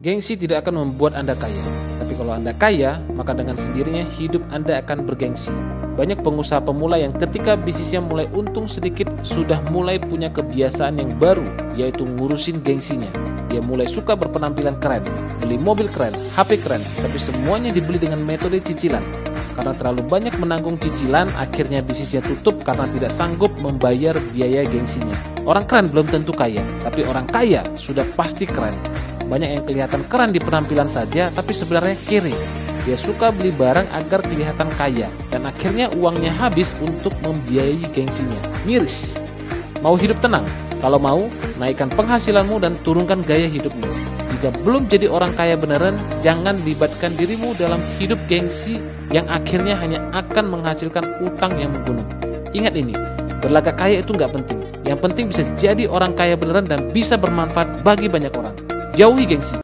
Gengsi tidak akan membuat Anda kaya, tapi kalau Anda kaya, maka dengan sendirinya hidup Anda akan bergengsi. Banyak pengusaha pemula yang ketika bisnisnya mulai untung sedikit, sudah mulai punya kebiasaan yang baru, yaitu ngurusin gengsinya. Dia mulai suka berpenampilan keren, beli mobil keren, HP keren, tapi semuanya dibeli dengan metode cicilan. Karena terlalu banyak menanggung cicilan, akhirnya bisnisnya tutup karena tidak sanggup membayar biaya gengsinya. Orang keren belum tentu kaya, tapi orang kaya sudah pasti keren. Banyak yang kelihatan keren di penampilan saja, tapi sebenarnya kere. Dia suka beli barang agar kelihatan kaya, dan akhirnya uangnya habis untuk membiayai gengsinya. Miris. Mau hidup tenang? Kalau mau, naikkan penghasilanmu dan turunkan gaya hidupmu. Jika belum jadi orang kaya beneran, jangan libatkan dirimu dalam hidup gengsi yang akhirnya hanya akan menghasilkan utang yang menggunung. Ingat ini, berlagak kaya itu nggak penting. Yang penting bisa jadi orang kaya beneran dan bisa bermanfaat bagi banyak orang. Jauhi gengsi.